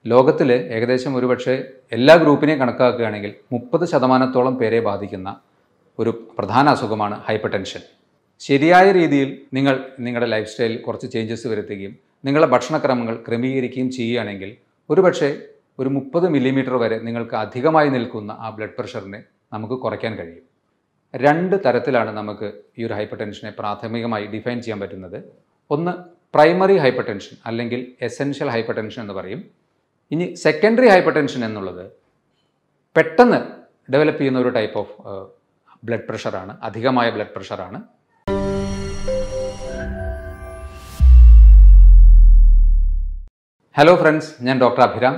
ലോകത്തിലെ ഏകദേശം ഒരുപക്ഷെ എല്ലാ ഗ്രൂപ്പിനെയും കണക്കാക്കുകയാണെങ്കിൽ 30% പേരെ ബാധിക്കുന്ന ഒരു പ്രധാന അസുഖമാണ് ഹൈപ്പർടെൻഷൻ. ശരിയായ രീതിയിൽ നിങ്ങളുടെ ലൈഫ് സ്റ്റൈലിൽ കുറച്ച് ചേഞ്ചസ് വരുത്തുകയും നിങ്ങളുടെ ഭക്ഷണക്രമങ്ങൾ ക്രമീകരിക്കുകയും ചെയ്യുകയാണെങ്കിൽ ഒരുപക്ഷെ ഒരു 30 മില്ലിമീറ്റർ വരെ നിങ്ങൾക്ക് അധികമായി നിൽക്കുന്ന ആ ബ്ലഡ് പ്രഷറിനെ നമുക്ക് കുറയ്ക്കാൻ കഴിയും. 2 തരത്തിലാണ് നമുക്ക് ഈ ഒരു ഹൈപ്പർടെൻഷനെ പ്രാഥമികമായി ഡിഫൈൻ ചെയ്യാൻ പറ്റുന്നത്. ഒന്ന് പ്രൈമറി ഹൈപ്പർടെൻഷൻ അല്ലെങ്കിൽ എസെൻഷ്യൽ ഹൈപ്പർടെൻഷൻ എന്ന് പറയും. ഇനി സെക്കൻഡറി ഹൈപ്പർടെൻഷൻ എന്നുള്ളത് പെട്ടെന്ന് ഡെവലപ്പ് ചെയ്യുന്ന ഒരു ടൈപ്പ് ഓഫ് ബ്ലഡ് പ്രഷറാണ്, അധികമായ ബ്ലഡ് പ്രഷറാണ്. ഹലോ ഫ്രണ്ട്സ്, ഞാൻ ഡോക്ടർ അഭിരാം.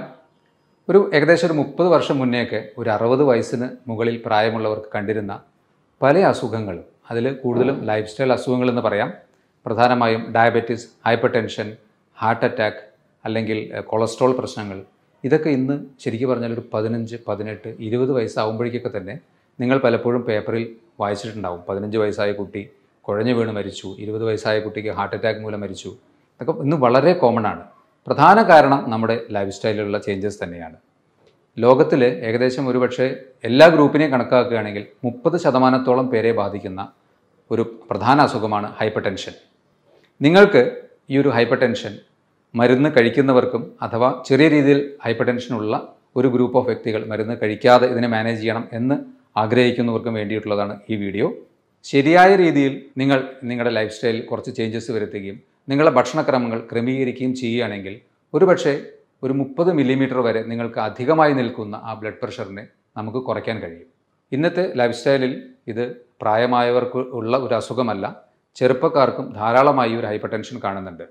ഏകദേശം ഒരു 30 വർഷം മുന്നേയൊക്കെ ഒരു 60 വയസ്സിന് മുകളിൽ പ്രായമുള്ളവർക്ക് കണ്ടിരുന്ന പല അസുഖങ്ങളും, അതിൽ കൂടുതലും ലൈഫ് സ്റ്റൈൽ അസുഖങ്ങളെന്ന് പറയാം. പ്രധാനമായും ഡയബറ്റിസ്, ഹൈപ്പർടെൻഷൻ, ഹാർട്ട് അറ്റാക്ക് അല്ലെങ്കിൽ കൊളസ്ട്രോൾ പ്രശ്നങ്ങൾ, ഇതൊക്കെ ഇന്ന് ശരിക്കും പറഞ്ഞാൽ ഒരു 15, 18, 20 വയസ്സാകുമ്പോഴേക്കൊക്കെ തന്നെ നിങ്ങൾ പലപ്പോഴും പേപ്പറിൽ വായിച്ചിട്ടുണ്ടാവും. 15 വയസ്സായ കുട്ടി കുഴഞ്ഞു വീണ് മരിച്ചു, 20 വയസ്സായ കുട്ടിക്ക് ഹാർട്ട് അറ്റാക്ക് മൂലം മരിച്ചു. ഇതൊക്കെ ഇന്ന് വളരെ കോമൺ ആണ്. പ്രധാന കാരണം നമ്മുടെ ലൈഫ് സ്റ്റൈലിലുള്ള ചേഞ്ചസ് തന്നെയാണ്. ലോകത്തിൽ ഏകദേശം ഒരുപക്ഷെ എല്ലാ ഗ്രൂപ്പിനെയും കണക്കാക്കുകയാണെങ്കിൽ 30% പേരെ ബാധിക്കുന്ന ഒരു പ്രധാന അസുഖമാണ് ഹൈപ്പർടെൻഷൻ. നിങ്ങൾക്ക് ഈ ഒരു ഹൈപ്പർടെൻഷൻ മരുന്ന് കഴിക്കുന്നവർക്കും അഥവാ ചെറിയ രീതിയിൽ ഹൈപ്പർടെൻഷനുള്ള ഒരു ഗ്രൂപ്പ് ഓഫ് വ്യക്തികൾ മരുന്ന് കഴിക്കാതെ ഇതിനെ മാനേജ് ചെയ്യണം എന്ന് ആഗ്രഹിക്കുന്നവർക്കും വേണ്ടിയിട്ടുള്ളതാണ് ഈ വീഡിയോ. ശരിയായ രീതിയിൽ നിങ്ങളുടെ ലൈഫ് സ്റ്റൈലിൽ കുറച്ച് ചേഞ്ചസ് വരുത്തുകയും നിങ്ങളുടെ ഭക്ഷണക്രമങ്ങൾ ക്രമീകരിക്കുകയും ചെയ്യുകയാണെങ്കിൽ ഒരുപക്ഷെ ഒരു 30 മില്ലിമീറ്റർ വരെ നിങ്ങൾക്ക് അധികമായി നിൽക്കുന്ന ആ ബ്ലഡ് പ്രഷറിനെ നമുക്ക് കുറയ്ക്കാൻ കഴിയും. ഇന്നത്തെ ലൈഫ് സ്റ്റൈലിൽ ഇത് പ്രായമായവർക്ക് ഉള്ള ഒരു അസുഖമല്ല, ചെറുപ്പക്കാർക്കും ധാരാളമായി ഒരു ഹൈപ്പർടെൻഷൻ കാണുന്നുണ്ട്.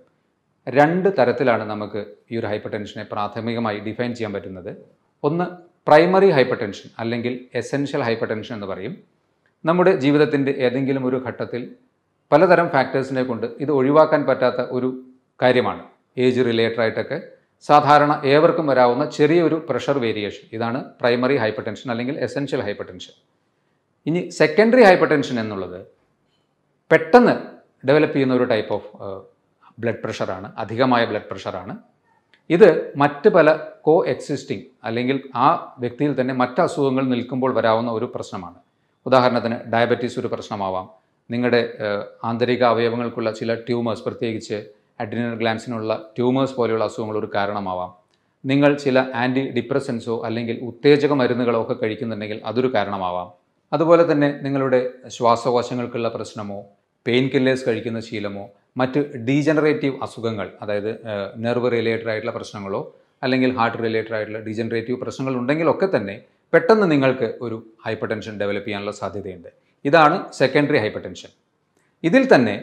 2 തരത്തിലാണ് നമുക്ക് ഈ ഒരു ഹൈപ്പർടെൻഷനെ പ്രാഥമികമായി ഡിഫൈൻ ചെയ്യാൻ പറ്റുന്നത്. ഒന്ന് പ്രൈമറി ഹൈപ്പർടെൻഷൻ അല്ലെങ്കിൽ എസെൻഷ്യൽ ഹൈപ്പർടെൻഷൻ എന്ന് പറയും. നമ്മുടെ ജീവിതത്തിൻ്റെ ഏതെങ്കിലും ഒരു ഘട്ടത്തിൽ പലതരം ഫാക്ടേഴ്സിനെ കൊണ്ട് ഇത് ഒഴിവാക്കാൻ പറ്റാത്ത ഒരു കാര്യമാണ്. ഏജ് റിലേറ്റഡ് ആയിട്ടൊക്കെ സാധാരണ ഏവർക്കും വരാവുന്ന ചെറിയൊരു പ്രഷർ വേരിയേഷൻ, ഇതാണ് പ്രൈമറി ഹൈപ്പർടെൻഷൻ അല്ലെങ്കിൽ എസെൻഷ്യൽ ഹൈപ്പർടെൻഷൻ. ഇനി സെക്കൻഡറി ഹൈപ്പർടെൻഷൻ എന്നുള്ളത് പെട്ടെന്ന് ഡെവലപ്പ് ചെയ്യുന്ന ഒരു ടൈപ്പ് ഓഫ് ബ്ലഡ് പ്രഷറാണ്, അധികമായ ബ്ലഡ് പ്രഷറാണ്. ഇത് മറ്റ് പല കോ എക്സിസ്റ്റിംഗ് അല്ലെങ്കിൽ ആ വ്യക്തിയിൽ തന്നെ മറ്റ് അസുഖങ്ങൾ നിൽക്കുമ്പോൾ വരാവുന്ന ഒരു പ്രശ്നമാണ്. ഉദാഹരണത്തിന് ഡയബറ്റീസ് ഒരു പ്രശ്നമാവാം, നിങ്ങളുടെ ആന്തരിക അവയവങ്ങൾക്കുള്ള ചില ട്യൂമേഴ്സ്, പ്രത്യേകിച്ച് അഡ്രിനൽ ഗ്ലാൻസിനുള്ള ട്യൂമേഴ്സ് പോലെയുള്ള അസുഖങ്ങൾ ഒരു കാരണമാവാം. നിങ്ങൾ ചില ആൻറ്റി ഡിപ്രസൻസോ അല്ലെങ്കിൽ ഉത്തേജക മരുന്നുകളോ ഒക്കെ കഴിക്കുന്നുണ്ടെങ്കിൽ അതൊരു കാരണമാവാം. അതുപോലെ തന്നെ നിങ്ങളുടെ ശ്വാസകോശങ്ങൾക്കുള്ള പ്രശ്നമോ, പെയിൻ കില്ലേഴ്സ് കഴിക്കുന്ന ശീലമോ, മറ്റ് ഡീജനറേറ്റീവ് അസുഖങ്ങൾ, അതായത് നെർവ് റിലേറ്റഡ് ആയിട്ടുള്ള പ്രശ്നങ്ങളോ അല്ലെങ്കിൽ ഹാർട്ട് റിലേറ്റഡ് ആയിട്ടുള്ള ഡീജനറേറ്റീവ് പ്രശ്നങ്ങൾ ഉണ്ടെങ്കിലൊക്കെ തന്നെ പെട്ടെന്ന് നിങ്ങൾക്ക് ഒരു ഹൈപ്പർടെൻഷൻ ഡെവലപ്പ് ചെയ്യാനുള്ള സാധ്യതയുണ്ട്. ഇതാണ് സെക്കൻഡറി ഹൈപ്പർടെൻഷൻ. ഇതിൽ തന്നെ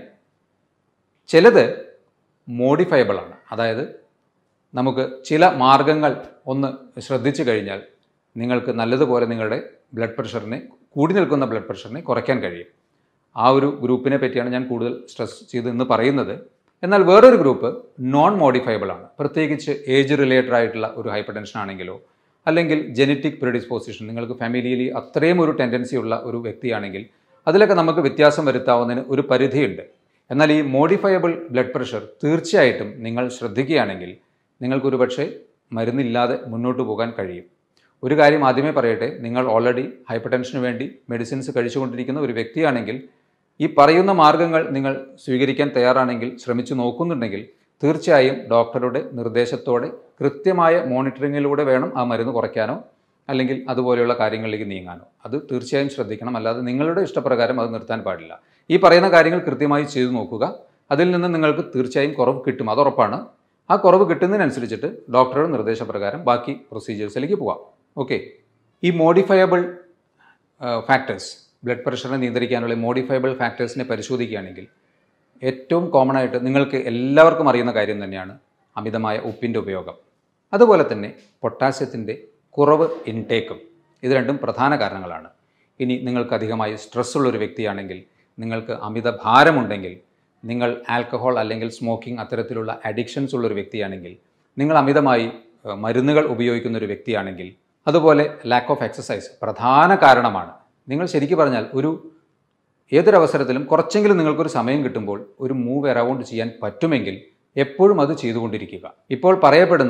ചിലത് മോഡിഫയബിൾ ആണ്. അതായത് നമുക്ക് ചില മാർഗങ്ങൾ ഒന്ന് ശ്രദ്ധിച്ചു കഴിഞ്ഞാൽ നിങ്ങൾക്ക് നല്ലതുപോലെ നിങ്ങളുടെ ബ്ലഡ് പ്രഷറിനെ, കൂടി നിൽക്കുന്ന ബ്ലഡ് പ്രഷറിനെ കുറയ്ക്കാൻ കഴിയും. ആ ഒരു ഗ്രൂപ്പിനെ പറ്റിയാണ് ഞാൻ കൂടുതൽ സ്ട്രെസ് ചെയ്ത് ഇന്ന് പറയുന്നത്. എന്നാൽ വേറൊരു ഗ്രൂപ്പ് നോൺ മോഡിഫയബിൾ ആണ്. പ്രത്യേകിച്ച് ഏജ് റിലേറ്റഡ് ആയിട്ടുള്ള ഒരു ഹൈപ്പർടെൻഷൻ ആണെങ്കിലോ അല്ലെങ്കിൽ ജെനറ്റിക് പ്രെഡിസ്പോസിഷൻ, നിങ്ങൾക്ക് ഫാമിലിയിലി അത്രയും ഒരു ടെൻഡൻസി ഉള്ള ഒരു വ്യക്തിയാണെങ്കിൽ അതിലൊക്കെ നമുക്ക് വ്യത്യാസം വരുത്താവുന്നതിന് ഒരു പരിധിയുണ്ട്. എന്നാൽ ഈ മോഡിഫയബിൾ ബ്ലഡ് പ്രഷർ തീർച്ചയായിട്ടും നിങ്ങൾ ശ്രദ്ധിക്കുകയാണെങ്കിൽ നിങ്ങൾക്കൊരു പക്ഷേ മരുന്നില്ലാതെ മുന്നോട്ട് പോകാൻ കഴിയും. ഒരു കാര്യം ആദ്യമേ പറയട്ടെ, നിങ്ങൾ ഓൾറെഡി ഹൈപ്പർടെൻഷന് വേണ്ടി മെഡിസിൻസ് കഴിച്ചുകൊണ്ടിരിക്കുന്ന ഒരു വ്യക്തിയാണെങ്കിൽ ഈ പറയുന്ന മാർഗ്ഗങ്ങൾ നിങ്ങൾ സ്വീകരിക്കാൻ തയ്യാറാണെങ്കിൽ, ശ്രമിച്ചു നോക്കുന്നുണ്ടെങ്കിൽ തീർച്ചയായും ഡോക്ടറുടെ നിർദ്ദേശത്തോടെ കൃത്യമായ മോണിറ്ററിങ്ങിലൂടെ വേണം ആ മരുന്ന് കുറയ്ക്കാനോ അല്ലെങ്കിൽ അതുപോലെയുള്ള കാര്യങ്ങളിലേക്ക് നീങ്ങാനോ. അത് തീർച്ചയായും ശ്രദ്ധിക്കണം. അല്ലാതെ നിങ്ങളുടെ ഇഷ്ടപ്രകാരം അത് നിർത്താൻ പാടില്ല. ഈ പറയുന്ന കാര്യങ്ങൾ കൃത്യമായി ചെയ്തു നോക്കുക. അതിൽ നിന്ന് നിങ്ങൾക്ക് തീർച്ചയായും കുറവ് കിട്ടും, അതുറപ്പാണ്. ആ കുറവ് കിട്ടുന്നതിനനുസരിച്ചിട്ട് ഡോക്ടറുടെ നിർദ്ദേശപ്രകാരം ബാക്കി പ്രൊസീജിയേഴ്സിലേക്ക് പോകാം. ഓക്കെ, ഈ മോഡിഫയബിൾ ഫാക്ടേഴ്സ്, ബ്ലഡ് പ്രഷറിനെ നിയന്ത്രിക്കാനുള്ള മോഡിഫയബിൾ ഫാക്ടേഴ്സിനെ പരിശോധിക്കുകയാണെങ്കിൽ ഏറ്റവും കോമൺ ആയിട്ട് നിങ്ങൾക്ക് എല്ലാവർക്കും അറിയുന്ന കാര്യം തന്നെയാണ് അമിതമായ ഉപ്പിൻ്റെ ഉപയോഗം. അതുപോലെ തന്നെ പൊട്ടാസ്യത്തിൻ്റെ കുറവ് ഇൻടേക്കും. ഇത് രണ്ടും പ്രധാന കാരണങ്ങളാണ്. ഇനി നിങ്ങൾക്ക് അധികമായി സ്ട്രെസ്സുള്ളൊരു വ്യക്തിയാണെങ്കിൽ, നിങ്ങൾക്ക് അമിത ഭാരമുണ്ടെങ്കിൽ, നിങ്ങൾ ആൽക്കഹോൾ അല്ലെങ്കിൽ സ്മോക്കിംഗ് അത്തരത്തിലുള്ള അഡിക്ഷൻസ് ഉള്ളൊരു വ്യക്തിയാണെങ്കിൽ, നിങ്ങൾ അമിതമായി മരുന്നുകൾ ഉപയോഗിക്കുന്ന ഒരു വ്യക്തിയാണെങ്കിൽ, അതുപോലെ ലാക്ക് ഓഫ് എക്സസൈസ് പ്രധാന കാരണമാണ്. നിങ്ങൾ ശരിക്കും പറഞ്ഞാൽ ഏതൊരവസരത്തിലും കുറച്ചെങ്കിലും നിങ്ങൾക്കൊരു സമയം കിട്ടുമ്പോൾ ഒരു മൂവ് അറൗണ്ട് ചെയ്യാൻ പറ്റുമെങ്കിൽ എപ്പോഴും അത് ചെയ്തുകൊണ്ടിരിക്കുക. ഇപ്പോൾ പറയപ്പെടുന്നത്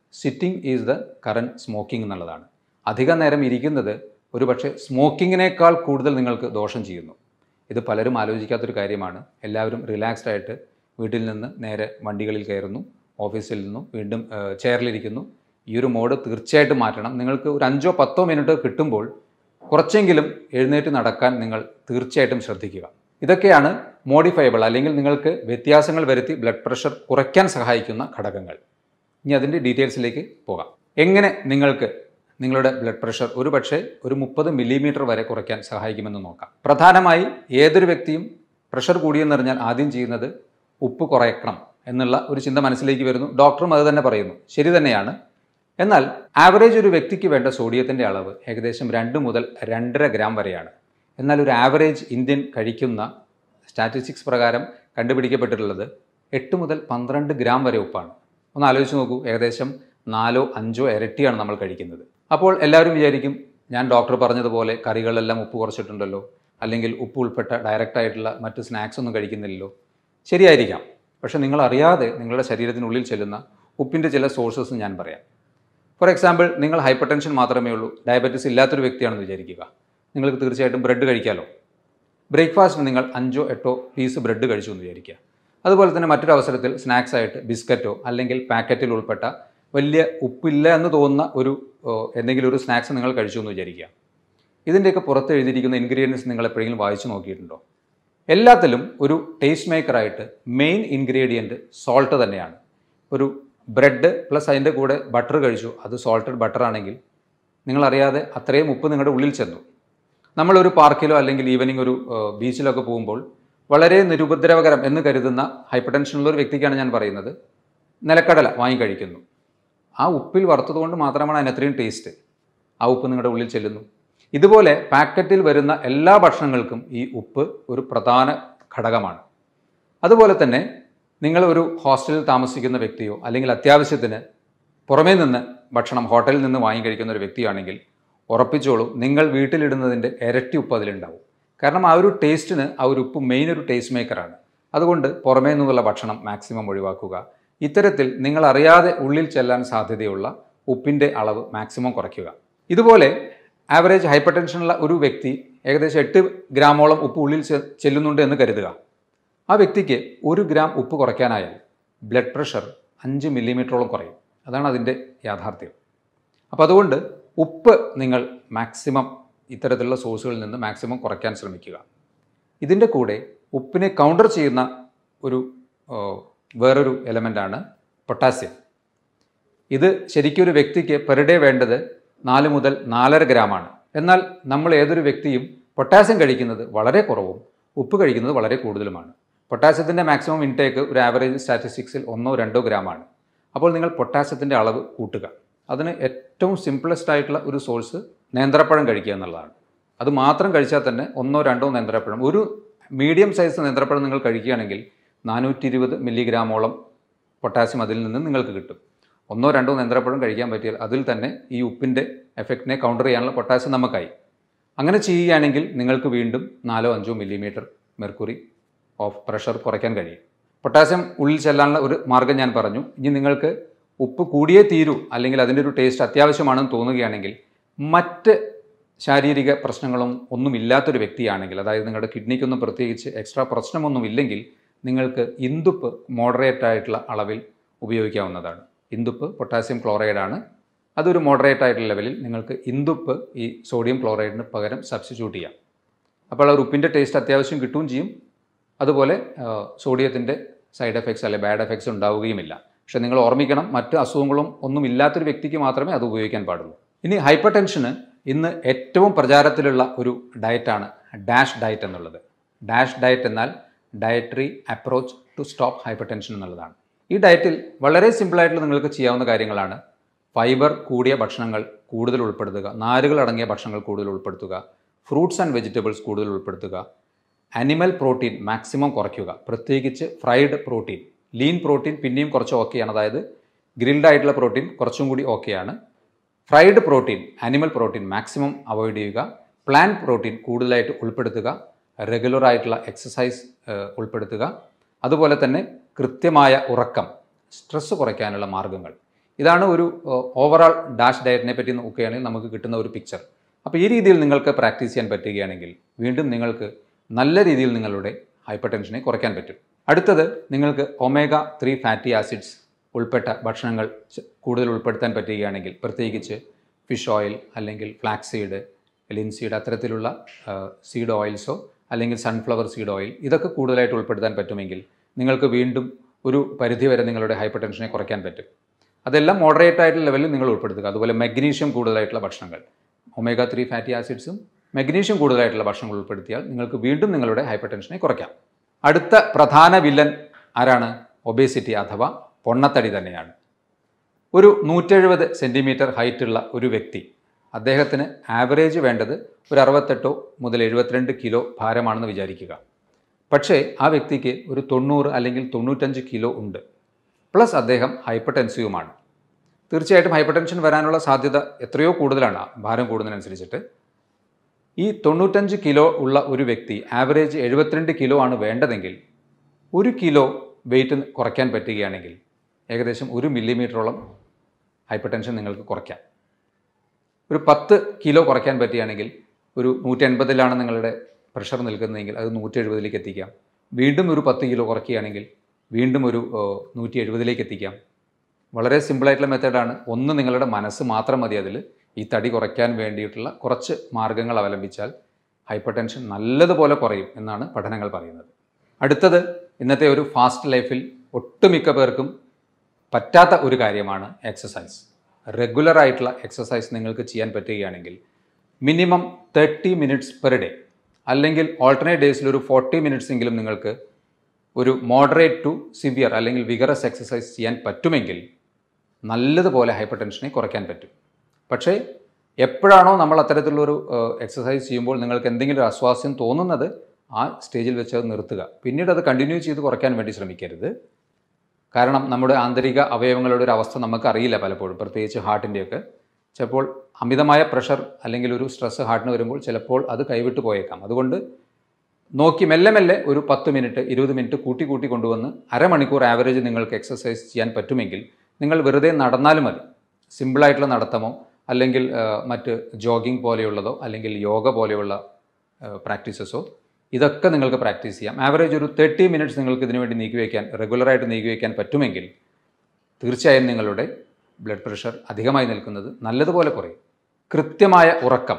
sitting is the current smoking എന്നുള്ളതാണ്. അധികം നേരം ഇരിക്കുന്നത് ഒരുപക്ഷെ സ്മോക്കിങ്ങിനേക്കാൾ കൂടുതൽ നിങ്ങൾക്ക് ദോഷം ചെയ്യുന്നു. ഇത് പലരും ആലോചിക്കാത്തൊരു കാര്യമാണ്. എല്ലാവരും റിലാക്സ്ഡ് ആയിട്ട് വീട്ടിൽ നിന്ന് നേരെ വണ്ടികളിൽ കയറുന്നു, ഓഫീസിൽ നിന്നും വീണ്ടും ചെയറിലിരിക്കുന്നു. ഈ ഒരു മോഡ് തീർച്ചയായിട്ടും മാറ്റണം. നിങ്ങൾക്ക് ഒരു 5-10 മിനിറ്റ് കിട്ടുമ്പോൾ കുറച്ചെങ്കിലും എഴുന്നേറ്റ് നടക്കാൻ നിങ്ങൾ തീർച്ചയായിട്ടും ശ്രദ്ധിക്കുക. ഇതൊക്കെയാണ് മോഡിഫയബിൾ അല്ലെങ്കിൽ നിങ്ങൾക്ക് വ്യത്യാസങ്ങൾ വരുത്തി ബ്ലഡ് പ്രഷർ കുറയ്ക്കാൻ സഹായിക്കുന്ന ഘടകങ്ങൾ. ഇനി അതിൻ്റെ ഡീറ്റെയിൽസിലേക്ക് പോകാം. എങ്ങനെ നിങ്ങൾക്ക് നിങ്ങളുടെ ബ്ലഡ് പ്രഷർ ഒരുപക്ഷെ ഒരു 30 മില്ലിമീറ്റർ വരെ കുറയ്ക്കാൻ സഹായിക്കുമെന്ന് നോക്കാം. പ്രധാനമായി ഏതൊരു വ്യക്തിയും പ്രഷർ കൂടിയെന്നറിഞ്ഞാൽ ആദ്യം ചെയ്യുന്നത് ഉപ്പ് കുറയ്ക്കണം എന്നുള്ള ഒരു ചിന്ത മനസ്സിലേക്ക് വരുന്നു. ഡോക്ടറും അത് തന്നെ പറയുന്നു. ശരി തന്നെയാണ്. എന്നാൽ ആവറേജ് ഒരു വ്യക്തിക്ക് വേണ്ട സോഡിയത്തിൻ്റെ അളവ് ഏകദേശം 2 മുതൽ 2.5 ഗ്രാം വരെയാണ്. എന്നാൽ ഒരു ആവറേജ് ഇന്ത്യൻ കഴിക്കുന്ന സ്റ്റാറ്റിസ്റ്റിക്സ് പ്രകാരം കണ്ടുപിടിക്കപ്പെട്ടിട്ടുള്ളത് 8 മുതൽ 12 ഗ്രാം വരെ ഉപ്പാണ്. ഒന്ന് ആലോചിച്ച് നോക്കൂ, ഏകദേശം 4-5 ഇരട്ടിയാണ് നമ്മൾ കഴിക്കുന്നത്. അപ്പോൾ എല്ലാവരും വിചാരിക്കും, ഞാൻ ഡോക്ടർ പറഞ്ഞതുപോലെ കറികളെല്ലാം ഉപ്പ് കുറച്ചിട്ടുണ്ടല്ലോ, അല്ലെങ്കിൽ ഉപ്പ് ഉൾപ്പെട്ട ഡയറക്റ്റായിട്ടുള്ള മറ്റ് സ്നാക്സ് ഒന്നും കഴിക്കുന്നില്ലല്ലോ. ശരിയായിരിക്കാം. പക്ഷേ നിങ്ങൾ അറിയാതെ നിങ്ങളുടെ ശരീരത്തിനുള്ളിൽ ചെല്ലുന്ന ഉപ്പിൻ്റെ ചില സോഴ്സസ് ഞാൻ പറയാം. ഫോർ എക്സാമ്പിൾ, നിങ്ങൾ ഹൈപ്പർ ടെൻഷൻ മാത്രമേ ഉള്ളൂ, ഡയബറ്റീസ് ഇല്ലാത്തൊരു വ്യക്തിയാണെന്ന് വിചാരിക്കുക. നിങ്ങൾക്ക് തീർച്ചയായിട്ടും ബ്രെഡ് കഴിക്കാമല്ലോ. ബ്രേക്ക്ഫാസ്റ്റിന് നിങ്ങൾ 5-8 പീസ് ബ്രെഡ് കഴിച്ചു എന്ന് വിചാരിക്കുക. അതുപോലെ തന്നെ മറ്റൊരു അവസരത്തിൽ സ്നാക്സ് ആയിട്ട് ബിസ്ക്കറ്റോ അല്ലെങ്കിൽ പാക്കറ്റിൽ ഉൾപ്പെട്ട വലിയ ഉപ്പില്ല എന്ന് തോന്നുന്ന എന്തെങ്കിലും ഒരു സ്നാക്സ് നിങ്ങൾ കഴിച്ചു എന്ന് വിചാരിക്കുക. ഇതിൻ്റെയൊക്കെ പുറത്ത് എഴുതിയിരിക്കുന്ന ഇൻഗ്രീഡിയൻസ് നിങ്ങൾ എപ്പോഴെങ്കിലും വായിച്ചു നോക്കിയിട്ടുണ്ടോ? എല്ലാത്തിലും ഒരു ടേസ്റ്റ് മേക്കറായിട്ട് മെയിൻ ഇൻഗ്രീഡിയൻറ്റ് സോൾട്ട് തന്നെയാണ്. ഒരു ബ്രെഡ് പ്ലസ് അതിൻ്റെ കൂടെ ബട്ടർ കഴിച്ചു, അത് സോൾട്ടഡ് ബട്ടർ ആണെങ്കിൽ നിങ്ങളറിയാതെ അത്രയും ഉപ്പ് നിങ്ങളുടെ ഉള്ളിൽ ചെന്നു. നമ്മളൊരു പാർക്കിലോ അല്ലെങ്കിൽ ഈവനിങ് ഒരു ബീച്ചിലൊക്കെ പോകുമ്പോൾ വളരെ നിരുപദ്രവകരം എന്ന് കരുതുന്ന ഹൈപ്പർ ടെൻഷനുള്ള ഒരു വ്യക്തിക്കാണ് ഞാൻ പറയുന്നത്, നിലക്കടല വാങ്ങി കഴിക്കുന്നു. ആ ഉപ്പിൽ വറുത്തതുകൊണ്ട് മാത്രമാണ് അതിനത്രയും ടേസ്റ്റ്. ആ ഉപ്പ് നിങ്ങളുടെ ഉള്ളിൽ ചെല്ലുന്നു. ഇതുപോലെ പാക്കറ്റിൽ വരുന്ന എല്ലാ ഭക്ഷണങ്ങൾക്കും ഈ ഉപ്പ് ഒരു പ്രധാന ഘടകമാണ്. അതുപോലെ തന്നെ നിങ്ങൾ ഒരു ഹോസ്റ്റലിൽ താമസിക്കുന്ന വ്യക്തിയോ അല്ലെങ്കിൽ അത്യാവശ്യത്തിന് പുറമേ നിന്ന് ഭക്ഷണം ഹോട്ടലിൽ നിന്ന് വാങ്ങി കഴിക്കുന്ന ഒരു വ്യക്തിയാണെങ്കിൽ ഉറപ്പിച്ചോളൂ, നിങ്ങൾ വീട്ടിലിടുന്നതിൻ്റെ ഇരട്ടി ഉപ്പ് അതിലുണ്ടാവും. കാരണം ആ ഒരു ടേസ്റ്റിന് ആ ഒരു ഉപ്പ് മെയിൻ ഒരു ടേസ്റ്റ് മേക്കറാണ്. അതുകൊണ്ട് പുറമേ നിന്നുള്ള ഭക്ഷണം മാക്സിമം ഒഴിവാക്കുക. ഇത്തരത്തിൽ നിങ്ങൾ അറിയാതെ ഉള്ളിൽ ചെല്ലാൻ സാധ്യതയുള്ള ഉപ്പിൻ്റെ അളവ് മാക്സിമം കുറയ്ക്കുക. ഇതുപോലെ ആവറേജ് ഹൈപ്പർ ടെൻഷനുള്ള ഒരു വ്യക്തി ഏകദേശം 8 ഗ്രാമോളം ഉപ്പ് ഉള്ളിൽ ചെല്ലുന്നുണ്ട് എന്ന് കരുതുക. ആ വ്യക്തിക്ക് 1 ഗ്രാം ഉപ്പ് കുറയ്ക്കാനായാൽ ബ്ലഡ് പ്രഷർ 5 മില്ലിമീറ്ററോളം കുറയും. അതാണ് അതിൻ്റെ യാഥാർത്ഥ്യം. അപ്പോൾ അതുകൊണ്ട് ഉപ്പ് നിങ്ങൾ മാക്സിമം ഇത്തരത്തിലുള്ള സോഴ്സുകളിൽ നിന്ന് മാക്സിമം കുറയ്ക്കാൻ ശ്രമിക്കുക. ഇതിൻ്റെ കൂടെ ഉപ്പിനെ കൗണ്ടർ ചെയ്യുന്ന വേറൊരു എലമെൻ്റാണ് പൊട്ടാസ്യം. ഇത് ശരിക്കും ഒരു വ്യക്തിക്ക് പെർ ഡേ വേണ്ടത് 4 മുതൽ 4.5 ഗ്രാമാണ്. എന്നാൽ നമ്മൾ ഏതൊരു വ്യക്തിയും പൊട്ടാസ്യം കഴിക്കുന്നത് വളരെ കുറവും ഉപ്പ് കഴിക്കുന്നത് വളരെ കൂടുതലുമാണ്. പൊട്ടാസ്യത്തിൻ്റെ മാക്സിമം ഇൻടേക്ക് ഒരു ആവറേജ് സ്റ്റാറ്റിസ്റ്റിക്സിൽ 1-2 ഗ്രാമാണ്. അപ്പോൾ നിങ്ങൾ പൊട്ടാസ്യത്തിൻ്റെ അളവ് കൂട്ടുക. അതിന് ഏറ്റവും സിംപിളസ്റ്റ് ആയിട്ടുള്ള ഒരു സോഴ്സ് നേന്ത്രപ്പഴം കഴിക്കുക എന്നുള്ളതാണ്. അത് മാത്രം കഴിച്ചാൽ തന്നെ 1-2 നേന്ത്രപ്പഴം, ഒരു മീഡിയം സൈസ് നേന്ത്രപ്പഴം നിങ്ങൾ കഴിക്കുകയാണെങ്കിൽ 420 മില്ലിഗ്രാമോളം പൊട്ടാസ്യം അതിൽ നിന്ന് നിങ്ങൾക്ക് കിട്ടും. 1-2 നേന്ത്രപ്പഴം കഴിക്കാൻ പറ്റിയാൽ അതിൽ തന്നെ ഈ ഉപ്പിൻ്റെ എഫക്റ്റിനെ കൗണ്ടർ ചെയ്യാനുള്ള പൊട്ടാസ്യം നമുക്കായി. അങ്ങനെ ചെയ്യുകയാണെങ്കിൽ നിങ്ങൾക്ക് വീണ്ടും 4-5 മില്ലിമീറ്റർ മെർക്കുറി ഓഫ് പ്രഷർ കുറയ്ക്കാൻ കഴിയും. പൊട്ടാസ്യം ഉള്ളിൽ ചെല്ലാനുള്ള ഒരു മാർഗ്ഗം ഞാൻ പറഞ്ഞു. ഇനി നിങ്ങൾക്ക് ഉപ്പ് കൂടിയേ തീരൂ അല്ലെങ്കിൽ അതിൻ്റെ ഒരു ടേസ്റ്റ് അത്യാവശ്യമാണെന്ന് തോന്നുകയാണെങ്കിൽ മറ്റ് ശാരീരിക പ്രശ്നങ്ങളും ഒന്നുമില്ലാത്തൊരു വ്യക്തിയാണെങ്കിൽ, അതായത് നിങ്ങളുടെ കിഡ്നിക്കൊന്നും പ്രത്യേകിച്ച് എക്സ്ട്രാ പ്രശ്നമൊന്നുമില്ലെങ്കിൽ നിങ്ങൾക്ക് ഇന്ദുപ്പ് മോഡറേറ്റ് ആയിട്ടുള്ള അളവിൽ ഉപയോഗിക്കാവുന്നതാണ്. ഇന്ദുപ്പ് പൊട്ടാസ്യം ക്ലോറൈഡാണ്. അതൊരു മോഡറേറ്റ് ആയിട്ടുള്ള ലെവലിൽ നിങ്ങൾക്ക് ഇന്ദുപ്പ് ഈ സോഡിയം ക്ലോറൈഡിന് പകരം സബ്സ്റ്റിറ്റ്യൂട്ട് ചെയ്യാം. അപ്പോൾ ആ ഉപ്പിൻ്റെ ടേസ്റ്റ് അത്യാവശ്യം കിട്ടുകയും ചെയ്യും. അതുപോലെ സോഡിയത്തിൻ്റെ സൈഡ് എഫക്ട്സ് അല്ലെങ്കിൽ ബാഡ് എഫക്ട്സ് ഉണ്ടാവുകയുമില്ല. പക്ഷേ നിങ്ങൾ ഓർമ്മിക്കണം, മറ്റ് അസുഖങ്ങളും ഒന്നും ഇല്ലാത്തൊരു വ്യക്തിക്ക് മാത്രമേ അത് ഉപയോഗിക്കാൻ പാടുള്ളൂ. ഇനി ഹൈപ്പർ ടെൻഷന് ഇന്ന് ഏറ്റവും പ്രചാരത്തിലുള്ള ഒരു ഡയറ്റാണ് ഡാഷ് ഡയറ്റ് എന്നുള്ളത്. ഡാഷ് ഡയറ്റ് എന്നാൽ dietary approach to stop hypertension എന്നുള്ളതാണ്. ഈ ഡയറ്റിൽ വളരെ സിമ്പിളായിട്ടുള്ള നിങ്ങൾക്ക് ചെയ്യാവുന്ന കാര്യങ്ങളാണ്. ഫൈബർ കൂടിയ ഭക്ഷണങ്ങൾ കൂടുതൽ ഉൾപ്പെടുത്തുക, നാരുകൾ അടങ്ങിയ ഭക്ഷണങ്ങൾ കൂടുതൽ ഉൾപ്പെടുത്തുക, ഫ്രൂട്ട്സ് ആൻഡ് വെജിറ്റബിൾസ് കൂടുതൽ ഉൾപ്പെടുത്തുക, അനിമൽ പ്രോട്ടീൻ മാക്സിമം കുറയ്ക്കുക, പ്രത്യേകിച്ച് ഫ്രൈഡ് പ്രോട്ടീൻ. ലീൻ പ്രോട്ടീൻ പിന്നെയും കുറച്ച് ഓക്കെയാണ്, അതായത് ഗ്രിൽഡ് ആയിട്ടുള്ള പ്രോട്ടീൻ കുറച്ചും കൂടി ഓക്കെയാണ്. Fried protein, animal protein maximum avoid ചെയ്യുക. പ്ലാന്റ് പ്രോട്ടീൻ കൂടുതലായിട്ട് ഉൾപ്പെടുത്തുക. റെഗുലറായിട്ടുള്ള എക്സസൈസ് ഉൾപ്പെടുത്തുക. അതുപോലെ തന്നെ കൃത്യമായ ഉറക്കം, സ്ട്രെസ്സ് കുറയ്ക്കാനുള്ള മാർഗ്ഗങ്ങൾ, ഇതാണ് ഒരു ഓവറാൾ ഡാഷ് ഡയറ്റിനെ പറ്റി നോക്കുകയാണെങ്കിൽ നമുക്ക് കിട്ടുന്ന ഒരു പിക്ചർ. അപ്പോൾ ഈ രീതിയിൽ നിങ്ങൾക്ക് പ്രാക്ടീസ് ചെയ്യാൻ പറ്റുകയാണെങ്കിൽ വീണ്ടും നിങ്ങൾക്ക് നല്ല രീതിയിൽ നിങ്ങളുടെ ഹൈപ്പർ ടെൻഷനെ കുറയ്ക്കാൻ പറ്റും. അടുത്തത്, നിങ്ങൾക്ക് omega-3 ഫാറ്റി ആസിഡ്സ് ഉൾപ്പെട്ട ഭക്ഷണങ്ങൾ കൂടുതൽ ഉൾപ്പെടുത്താൻ പറ്റുകയാണെങ്കിൽ, പ്രത്യേകിച്ച് ഫിഷ് ഓയിൽ അല്ലെങ്കിൽ ഫ്ലാക്സ് സീഡ്, ലിൻസീഡ് അത്തരത്തിലുള്ള സീഡ് ഓയിൽസോ അല്ലെങ്കിൽ സൺഫ്ലവർ സീഡ് ഓയിൽ ഇതൊക്കെ കൂടുതലായിട്ട് ഉൾപ്പെടുത്താൻ പറ്റുമെങ്കിൽ നിങ്ങൾക്ക് വീണ്ടും ഒരു പരിധിവരെ നിങ്ങളുടെ ഹൈപ്പർ ടെൻഷനെ കുറയ്ക്കാൻ പറ്റും. അതെല്ലാം മോഡറേറ്റ് ആയിട്ടുള്ള ലെവലിൽ നിങ്ങൾ ഉൾപ്പെടുത്തുക. അതുപോലെ മഗ്നീഷ്യം കൂടുതലായിട്ടുള്ള ഭക്ഷണങ്ങൾ, omega-3 ഫാറ്റി ആസിഡ്സും മഗ്നീഷ്യം കൂടുതലായിട്ടുള്ള ഭക്ഷണങ്ങൾ ഉൾപ്പെടുത്തിയാൽ നിങ്ങൾക്ക് വീണ്ടും നിങ്ങളുടെ ഹൈപ്പർ ടെൻഷനെ കുറയ്ക്കാം. അടുത്ത പ്രധാന വില്ലൻ ആരാണ്? ഒബേസിറ്റി അഥവാ പൊണ്ണത്തടി തന്നെയാണ്. ഒരു 170 സെൻറ്റിമീറ്റർ ഹൈറ്റുള്ള ഒരു വ്യക്തി, അദ്ദേഹത്തിന് ആവറേജ് വേണ്ടത് ഒരു 68 മുതൽ 72 കിലോ ഭാരമാണെന്ന് വിചാരിക്കുക. പക്ഷേ ആ വ്യക്തിക്ക് ഒരു 90 അല്ലെങ്കിൽ 95 കിലോ ഉണ്ട്, പ്ലസ് അദ്ദേഹം ഹൈപ്പർ ടെൻസീവുമാണ്. തീർച്ചയായിട്ടും ഹൈപ്പർ ടെൻഷൻ വരാനുള്ള സാധ്യത എത്രയോ കൂടുതലാണ് ഭാരം കൂടുന്നതിനനുസരിച്ചിട്ട്. ഈ 95 കിലോ ഉള്ള ഒരു വ്യക്തി ആവറേജ് 72 കിലോ ആണ് വേണ്ടതെങ്കിൽ 1 കിലോ വെയിറ്റ് കുറയ്ക്കാൻ പറ്റുകയാണെങ്കിൽ ഏകദേശം 1 മില്ലിമീറ്ററോളം ഹൈപ്പർ ടെൻഷൻ നിങ്ങൾക്ക് കുറയ്ക്കാം. ഒരു 10 കിലോ കുറയ്ക്കാൻ പറ്റുകയാണെങ്കിൽ ഒരു 180ലാണ് നിങ്ങളുടെ പ്രഷർ നിൽക്കുന്നതെങ്കിൽ അത് 170ലേക്ക് എത്തിക്കാം. വീണ്ടും ഒരു 10 കിലോ കുറയ്ക്കുകയാണെങ്കിൽ വീണ്ടും ഒരു 170ലേക്ക് എത്തിക്കാം. വളരെ സിമ്പിളായിട്ടുള്ള മെത്തേഡാണ്. ഒന്ന്, നിങ്ങളുടെ മനസ്സ് മാത്രം മതി അതിൽ. ഈ തടി കുറയ്ക്കാൻ വേണ്ടിയിട്ടുള്ള കുറച്ച് മാർഗ്ഗങ്ങൾ അവലംബിച്ചാൽ ഹൈപ്പർ ടെൻഷൻ നല്ലതുപോലെ കുറയും എന്നാണ് പഠനങ്ങൾ പറയുന്നത്. അടുത്തത്, ഇന്നത്തെ ഒരു ഫാസ്റ്റ് ലൈഫിൽ ഒട്ടുമിക്ക പേർക്കും പറ്റാത്ത ഒരു കാര്യമാണ് എക്സസൈസ്. റെഗുലറായിട്ടുള്ള എക്സസൈസ് നിങ്ങൾക്ക് ചെയ്യാൻ പറ്റുകയാണെങ്കിൽ മിനിമം 30 മിനിറ്റ്സ് പെർ ഡേ അല്ലെങ്കിൽ ഓൾട്ടർനേറ്റ് ഡേയ്സിൽ ഒരു 40 മിനിറ്റ്സ് എങ്കിലും നിങ്ങൾക്ക് ഒരു മോഡറേറ്റ് ടു സിവിയർ അല്ലെങ്കിൽ വിഗറസ് എക്സസൈസ് ചെയ്യാൻ പറ്റുമെങ്കിൽ നല്ലതുപോലെ ഹൈപ്പർ ടെൻഷനെ കുറയ്ക്കാൻ പറ്റും. പക്ഷേ എപ്പോഴാണോ നമ്മൾ അത്തരത്തിലുള്ളൊരു എക്സസൈസ് ചെയ്യുമ്പോൾ നിങ്ങൾക്ക് എന്തെങ്കിലും ഒരു അസ്വാസ്ഥ്യം തോന്നുന്നത് ആ സ്റ്റേജിൽ വെച്ച് അത് നിർത്തുക. പിന്നീട് അത് കണ്ടിന്യൂ ചെയ്ത് കുറയ്ക്കാൻ വേണ്ടി ശ്രമിക്കരുത്. കാരണം നമ്മുടെ ആന്തരിക അവയവങ്ങളുടെ ഒരു അവസ്ഥ നമുക്കറിയില്ല പലപ്പോഴും, പ്രത്യേകിച്ച് ഹാർട്ടിൻ്റെയൊക്കെ. ചിലപ്പോൾ അമിതമായ പ്രഷർ അല്ലെങ്കിൽ ഒരു സ്ട്രെസ് ഹാർട്ടിന് വരുമ്പോൾ ചിലപ്പോൾ അത് കൈവിട്ട് പോയേക്കാം. അതുകൊണ്ട് നോക്കി മെല്ലെ മെല്ലെ ഒരു 10 മിനിറ്റ് 20 മിനിറ്റ് കൂട്ടി കൊണ്ടുവന്ന് അരമണിക്കൂർ ആവറേജ് നിങ്ങൾക്ക് എക്സസൈസ് ചെയ്യാൻ പറ്റുമെങ്കിൽ നിങ്ങൾ വെറുതെ നടന്നാലും മതി. സിമ്പിളായിട്ടുള്ള നടത്തമോ അല്ലെങ്കിൽ മറ്റ് ജോഗിങ് പോലെയുള്ളതോ അല്ലെങ്കിൽ യോഗ പോലെയുള്ള പ്രാക്ടീസസോ ഇതൊക്കെ നിങ്ങൾക്ക് പ്രാക്ടീസ് ചെയ്യാം. ആവറേജ് ഒരു 30 മിനിറ്റ്സ് നിങ്ങൾക്ക് ഇതിനു വേണ്ടി റെഗുലറായിട്ട് നീക്കി വയ്ക്കാൻ പറ്റുമെങ്കിൽ തീർച്ചയായും നിങ്ങളുടെ ബ്ലഡ് പ്രഷർ അധികമായി നിൽക്കുന്നത് നല്ലതുപോലെ കുറയും. കൃത്യമായ ഉറക്കം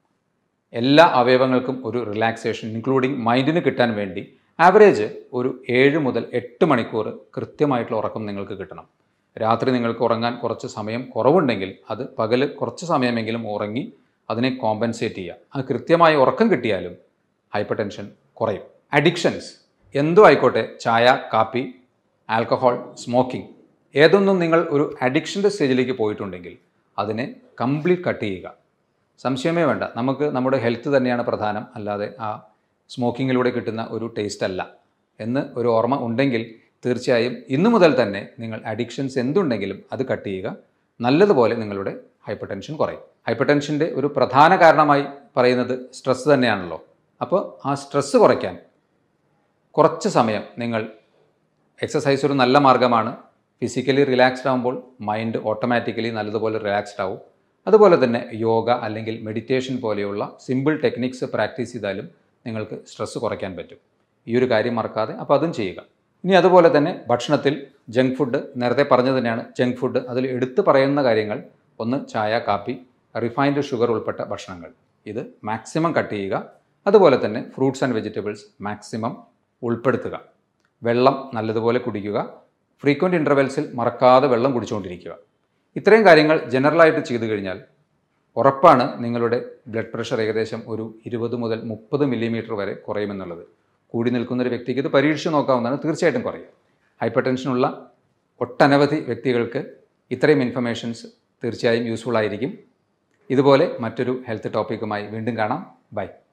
എല്ലാ അവയവങ്ങൾക്കും ഒരു റിലാക്സേഷൻ ഇൻക്ലൂഡിങ് മൈൻഡിന് കിട്ടാൻ വേണ്ടി ആവറേജ് ഒരു 7 മുതൽ 8 മണിക്കൂർ കൃത്യമായിട്ടുള്ള ഉറക്കം നിങ്ങൾക്ക് കിട്ടണം. രാത്രി നിങ്ങൾക്ക് ഉറങ്ങാൻ കുറച്ച് സമയം കുറവുണ്ടെങ്കിൽ അത് പകൽ കുറച്ച് സമയമെങ്കിലും ഉറങ്ങി അതിനെ കോമ്പൻസേറ്റ് ചെയ്യുക. അത് കൃത്യമായി ഉറക്കം കിട്ടിയാലും ഹൈപ്പർ ടെൻഷൻ കുറയും. അഡിക്ഷൻസ് എന്തോ ആയിക്കോട്ടെ, ചായ, കാപ്പി, ആൽക്കഹോൾ, സ്മോക്കിംഗ്, ഏതൊന്നും നിങ്ങൾ ഒരു അഡിക്ഷൻ്റെ സ്റ്റേജിലേക്ക് പോയിട്ടുണ്ടെങ്കിൽ അതിനെ കംപ്ലീറ്റ് കട്ട് ചെയ്യുക. സംശയമേ വേണ്ട, നമുക്ക് നമ്മുടെ ഹെൽത്ത് തന്നെയാണ് പ്രധാനം, അല്ലാതെ ആ സ്മോക്കിങ്ങിലൂടെ കിട്ടുന്ന ഒരു ടേസ്റ്റ് അല്ല എന്ന് ഒരു ഓർമ്മ ഉണ്ടെങ്കിൽ തീർച്ചയായും ഇന്നു മുതൽ തന്നെ നിങ്ങൾ അഡിക്ഷൻസ് എന്തുണ്ടെങ്കിലും അത് കട്ട് ചെയ്യുക. നല്ലതുപോലെ നിങ്ങളുടെ ഹൈപ്പർ ടെൻഷൻ കുറയും. ഹൈപ്പർ ടെൻഷൻ്റെ ഒരു പ്രധാന കാരണമായി പറയുന്നത് സ്ട്രെസ്സ് തന്നെയാണല്ലോ. അപ്പോൾ ആ സ്ട്രെസ്സ് കുറയ്ക്കാൻ കുറച്ച് സമയം നിങ്ങൾ എക്സസൈസ് ഒരു നല്ല മാർഗ്ഗമാണ്. ഫിസിക്കലി റിലാക്സ്ഡ് ആകുമ്പോൾ മൈൻഡ് ഓട്ടോമാറ്റിക്കലി നല്ലതുപോലെ റിലാക്സ്ഡ് ആവും. അതുപോലെ തന്നെ യോഗ അല്ലെങ്കിൽ മെഡിറ്റേഷൻ പോലെയുള്ള സിമ്പിൾ ടെക്നിക്സ് പ്രാക്ടീസ് ചെയ്താലും നിങ്ങൾക്ക് സ്ട്രെസ്സ് കുറയ്ക്കാൻ പറ്റും. ഈ ഒരു കാര്യം മറക്കാതെ അപ്പോൾ അതും ചെയ്യുക. ഇനി അതുപോലെ തന്നെ ഭക്ഷണത്തിൽ ജങ്ക് ഫുഡ്, നേരത്തെ പറഞ്ഞു തന്നെയാണ് ജങ്ക് ഫുഡ്, അതിൽ എടുത്തു പറയുന്ന കാര്യങ്ങൾ ഒന്ന് ചായ, കാപ്പി, റിഫൈൻഡ് ഷുഗർ ഉൾപ്പെട്ട ഭക്ഷണങ്ങൾ, ഇത് മാക്സിമം കട്ട് ചെയ്യുക. അതുപോലെ തന്നെ ഫ്രൂട്ട്സ് ആൻഡ് വെജിറ്റബിൾസ് മാക്സിമം ഉൾപ്പെടുത്തുക. വെള്ളം നല്ലതുപോലെ കുടിക്കുക. ഫ്രീക്വൻറ്റ് ഇൻ്റർവെൽസിൽ മറക്കാതെ വെള്ളം കുടിച്ചുകൊണ്ടിരിക്കുക. ഇത്രയും കാര്യങ്ങൾ ജനറലായിട്ട് ചെയ്തു കഴിഞ്ഞാൽ ഉറപ്പാണ് നിങ്ങളുടെ ബ്ലഡ് പ്രഷർ ഏകദേശം ഒരു 20 മുതൽ 30 മില്ലിമീറ്റർ വരെ കുറയുമെന്നുള്ളത്. കൂടി നിൽക്കുന്നൊരു വ്യക്തിക്ക് ഇത് പരീക്ഷിച്ച് നോക്കാവുന്നതാണ്, തീർച്ചയായിട്ടും കുറയും. ഹൈപ്പർ ടെൻഷനുള്ള ഒട്ടനവധി വ്യക്തികൾക്ക് ഇത്രയും ഇൻഫർമേഷൻസ് തീർച്ചയായും യൂസ്ഫുൾ ആയിരിക്കും. ഇതുപോലെ മറ്റൊരു ഹെൽത്ത് ടോപ്പിക്കുമായി വീണ്ടും കാണാം. ബൈ.